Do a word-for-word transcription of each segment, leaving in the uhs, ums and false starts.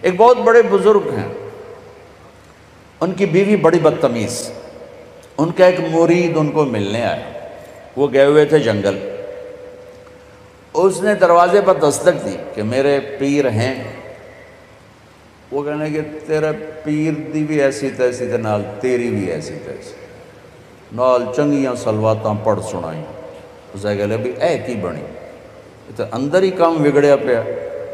ایک بہت بڑے بزرگ ہیں، ان کی بیوی بڑی بدتمیز، ان کا ایک مرید ان کو ملنے آیا، وہ گئے ہوئے تھے جنگل، اس نے دروازے پر دستک دی کہ میرے پیر ہیں، وہ کہنے کہ تیرا پیر دی بھی ایسی تیسی تے نال تیری بھی ایسی تیسی، نال چنگیاں سلواتاں پڑھ سنائیں، اسے کہلے بھی اے کی بنی، تو اندر ہی کام بگڑیا پیا۔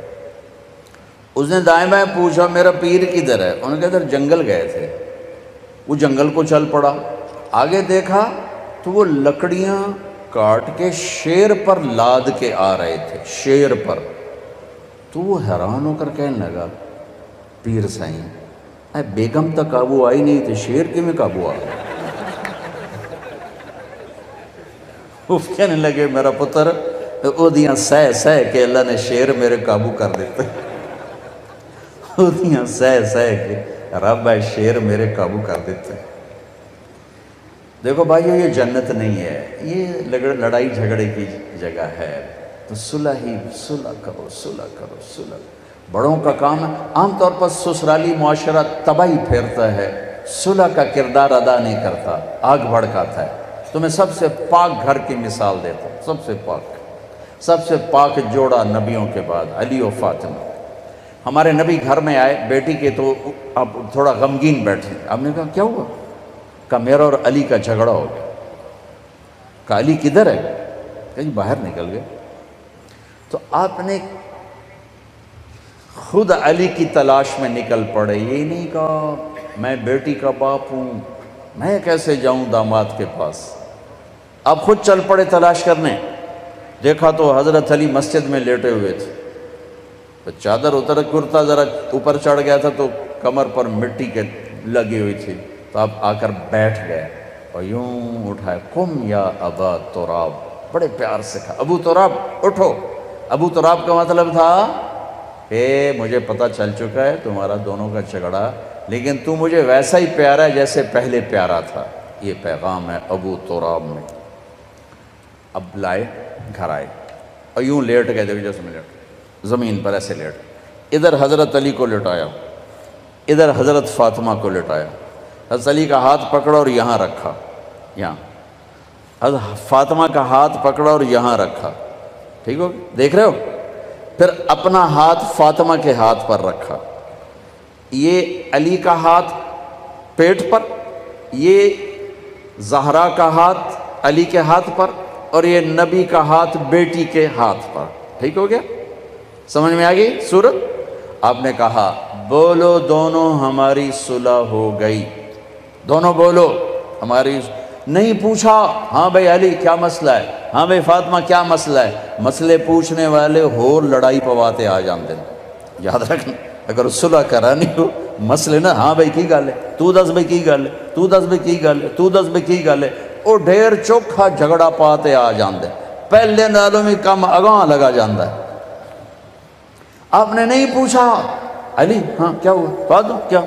اس نے دائیں بائیں پوچھا میرا پیر کدھر ہے، انہوں نے کہا ادھر جنگل گئے تھے، وہ جنگل کو چل پڑا، آگے دیکھا تو وہ لکڑیاں کاٹ کے شیر پر لاد کے آ رہے تھے، شیر پر۔ تو وہ حیران ہو کر کہنے لگا پیر سائیں اے بیگم تک قابو آئی نہیں تھے، شیر کے میں قابو آ گیا۔ وہ کہنے لگے میرا پتر او دیاں سہ سہ کے اللہ نے شیر میرے قابو کر دیتے، او دیاں سہ سہ کے رب ہے شیر میرے قابو کر دیتے۔ دیکھو بھائیو یہ جنت نہیں ہے، یہ لڑائی جھگڑے کی جگہ ہے، تو صلح ہی صلح کرو صلح کرو صلح۔ بڑوں کا کام ہے، عام طور پر سسرالی معاشرہ تباہی پھیرتا ہے، صلح کا کردار ادا نہیں کرتا، آگ بھڑکاتا ہے۔ تو میں سب سے پاک گھر کی مثال دیتا ہوں، سب سے پاک سب سے پاک جوڑا نبیوں کے بعد علی و فاطمہ۔ ہمارے نبی گھر میں آئے بیٹی کے، تو اب تھوڑا غمگین بیٹھے، آپ نے کہا کیا ہوا؟ کہا میرا اور علی کا جھگڑا ہو گیا۔ کہا علی کدھر ہے؟ کہیں باہر نکل گئے۔ تو آپ نے خود علی کی تلاش میں نکل پڑے، یہ نہیں کہا میں بیٹی کا باپ ہوں، میں کیسے جاؤں داماد کے پاس، آپ خود چل پڑے تلاش کرنے۔ دیکھا تو حضرت علی مسجد میں لیٹے ہوئے تھے، تو چادر اتر کرتا ذرا اوپر چڑھ گیا تھا تو کمر پر مٹی کے لگی ہوئی تھی، تو آپ آ کر بیٹھ گئے اور یوں اٹھائے، قم یا ابا تراب، بڑے پیار سے کہا ابو تراب اٹھو۔ ابو تراب کا مطلب تھا کہ مجھے پتہ چل چکا ہے تمہارا دونوں کا جھگڑا، لیکن تو مجھے ویسا ہی پیارا ہے جیسے پہلے پیارا تھا، یہ پیغام ہے ابو تراب میں۔ اب لائے گھر آئے اور یوں لیٹ گئے، دیکھو جیسے میں لیٹ زمین پر ایسے لیٹ، ادھر حضرت علی کو لٹایا، ادھر حضرت فاطمہ کو لٹایا، حضرت علی کا ہاتھ پکڑا اور یہاں رکھا، یہاں حضرت فاطمہ کا ہاتھ پکڑا اور یہاں رکھا، ٹھیک ہو دیکھ رہے ہو؟ پھر اپنا ہاتھ فاطمہ کے ہاتھ پر رکھا، یہ علی کا ہاتھ پیٹ پر، یہ زہرا کا ہاتھ علی کے ہاتھ پر، اور یہ نبی کا ہاتھ بیٹی کے ہاتھ پر، ٹھیک ہو گیا؟ سمجھ میں آ گئی صورت؟ آپ نے کہا بولو دونوں ہماری صلح ہو گئی، دونوں بولو ہماری، نہیں پوچھا ہاں بھائی علی کیا مسئلہ ہے، ہاں بھائی فاطمہ کیا مسئلہ ہے، مسئلے پوچھنے والے ہور لڑائی پواتے آ جاندے، یاد رکھنا اگر صلح کرانی ہو مسئلے نا، ہاں بھائی کی گل ہے، تو دس بھائی کی گل ہے، تو دس بھائی کی گل ہے، تو دس بھائی کی گل ہے، وہ ڈھیر چوکھا جھگڑا پاتے آ جاندے، پہلے نالوں میں کم اگاں لگا جاندہ ہے۔ آپ نے نہیں پوچھا علی ہاں کیا ہوا، فاطمہ کیا،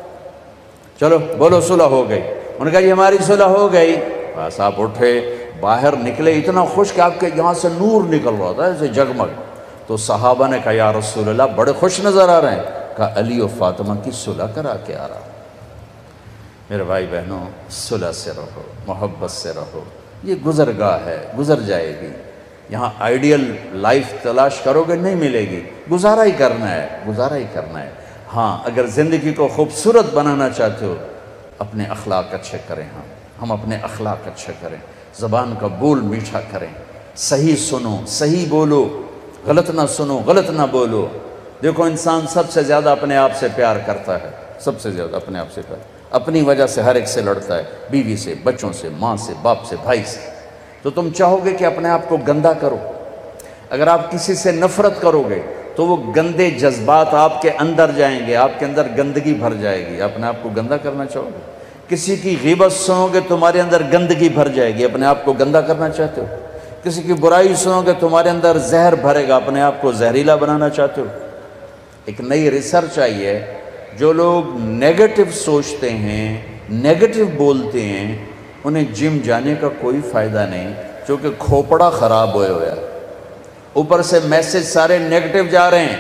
چلو بولو صلح ہو گئی، انہوں نے کہا یہ ہماری صلح ہو گئی، بس آپ اٹھے باہر نکلے، اتنا خوش کہ آپ کے یہاں سے نور نکل رہا تھا ایسے جگمگ، تو صحابہ نے کہا یا رسول اللہ بڑے خوش نظر آ رہے ہیں، کہا علی و فاطمہ کی صلح کرا کے آ رہا۔ میرے بھائی بہنوں صلح سے رہو، محبت سے رہو، یہ گزرگاہ ہے، گزر جائے گی، یہاں آئیڈیل لائف تلاش کرو گے نہیں ملے گی، گزارا ہی کرنا ہے، گزارا ہی کرنا ہے۔ ہاں اگر زندگی کو خوبصورت بنانا چاہتے ہو اپنے اخلاق اچھے کریں، ہم ہم اپنے اخلاق اچھے کریں، زبان کا بول میٹھا کریں، صحیح سنو صحیح بولو، غلط نہ سنو غلط نہ بولو۔ دیکھو انسان سب سے زیادہ اپنے آپ سے پیار کرتا ہے، سب سے زیادہ اپنے آپ سے پیار، اپنی وجہ سے ہر ایک سے لڑتا ہے، بیوی سے، بچوں سے، ماں سے، باپ سے، بھائی سے۔ تو تم چاہو گے کہ اپنے آپ کو گندا کرو، اگر آپ کسی سے نفرت کرو گے تو وہ گندے جذبات آپ کے اندر جائیں گے، آپ کے اندر گندگی بھر جائے گی، اپنے آپ کو گندا کرنا چاہو گے۔ کسی کی غیبت سنو گے تمہارے اندر گندگی بھر جائے گی، اپنے آپ کو گندا کرنا چاہتے ہو۔ کسی کی برائی سنو گے تمہارے اندر زہر بھرے گا، اپنے آپ کو زہریلا بنانا چاہتے ہو۔ ایک نئی ریسرچ آئی ہے، جو لوگ نیگیٹو سوچتے ہیں، نیگیٹو بولتے ہیں، انہیں جم جانے کا کوئی فائدہ نہیں، چونکہ کھوپڑا خراب ہوئے ہوئے ہے، اوپر سے میسج سارے نیگیٹو جا رہے ہیں،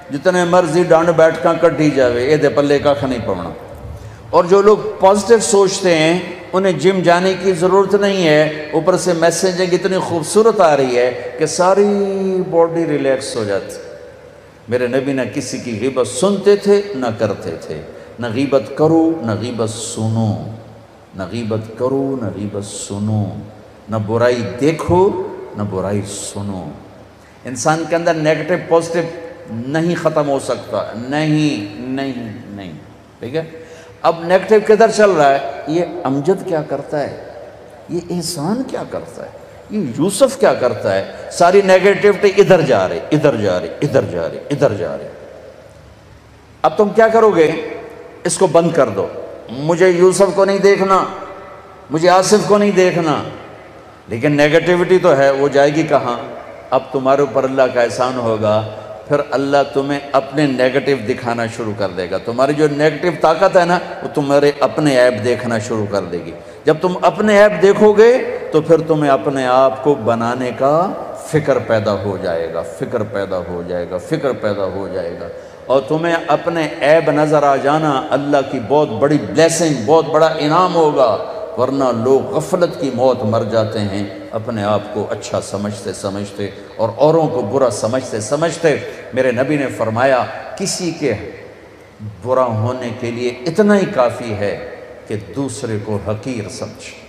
جتنے مرضی ڈانڈ بیٹھ کٹی جاوے یہ دے پلے کا نہیں پونا۔ اور جو لوگ پازیٹیو سوچتے ہیں انہیں جم جانے کی ضرورت نہیں ہے، اوپر سے میسیجنگ اتنی خوبصورت آ رہی ہے کہ ساری باڈی ریلیکس ہو جاتی۔ میرے نبی نہ کسی کی غیبت سنتے تھے نہ کرتے تھے، نہ غیبت کرو نہ غیبت سنو، نہ غیبت کرو نہ غیبت سنو، نہ برائی دیکھو نہ برائی سنو۔ انسان کے اندر نیگیٹو پازیٹیو نہیں ختم ہو سکتا، نہیں نہیں نہیں، ٹھیک ہے۔ اب نیگیٹو کدھر چل رہا ہے؟ یہ امجد کیا کرتا ہے، یہ احسان کیا کرتا ہے، یہ یوسف کیا کرتا ہے، ساری نیگیٹیوٹی ادھر جا رہی ادھر جا رہی ادھر جا رہی ادھر جا رہی۔ اب تم کیا کرو گے؟ اس کو بند کر دو، مجھے یوسف کو نہیں دیکھنا، مجھے آصف کو نہیں دیکھنا، لیکن نیگیٹیوٹی تو ہے، وہ جائے گی کہاں؟ اب تمہارے اوپر اللہ کا احسان ہوگا، پھر اللہ تمہیں اپنے نیگیٹو دکھانا شروع کر دے گا۔ تمہاری جو نیگیٹو طاقت ہے نا وہ تمہارے اپنے عیب دیکھنا شروع کر دے گی۔ جب تم اپنے عیب دیکھو گے تو پھر تمہیں اپنے آپ کو بنانے کا فکر پیدا ہو جائے گا، فکر پیدا ہو جائے گا، فکر پیدا ہو جائے گا، اور تمہیں اپنے عیب نظر آ جانا اللہ کی بہت بڑی بلیسنگ، بہت بڑا انعام ہوگا۔ ورنہ لوگ غفلت کی موت مر جاتے ہیں اپنے آپ کو اچھا سمجھتے سمجھتے اور اوروں کو برا سمجھتے سمجھتے۔ میرے نبی نے فرمایا کسی کے برا ہونے کے لیے اتنا ہی کافی ہے کہ دوسرے کو حقیر سمجھ۔